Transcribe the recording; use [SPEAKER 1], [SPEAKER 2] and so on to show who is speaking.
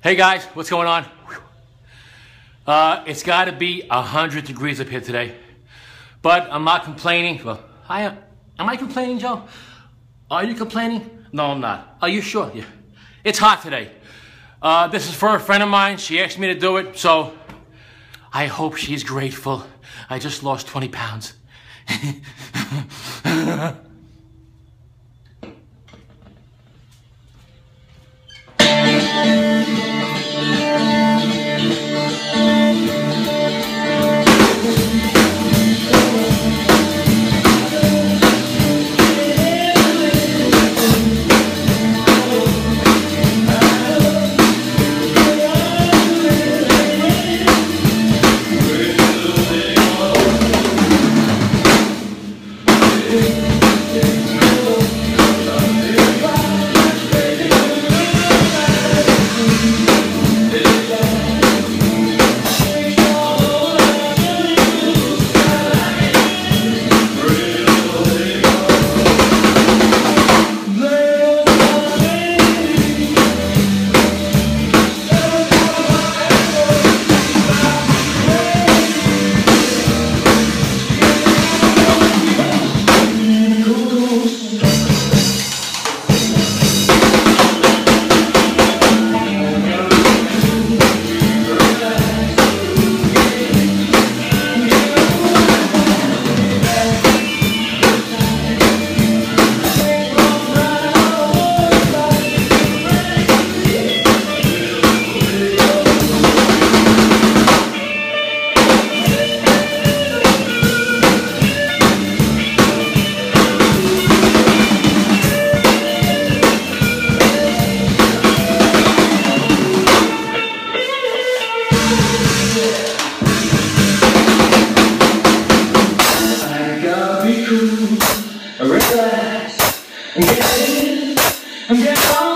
[SPEAKER 1] Hey guys, what's going on? It's got to be 100 degrees up here today, but I'm not complaining. Well, am I complaining, Joe? Are you complaining? No, I'm not. Are you sure? Yeah. It's hot today. This is for a friend of mine. She asked me to do it, so I hope she's grateful. I just lost 20 pounds.
[SPEAKER 2] Relax and get on.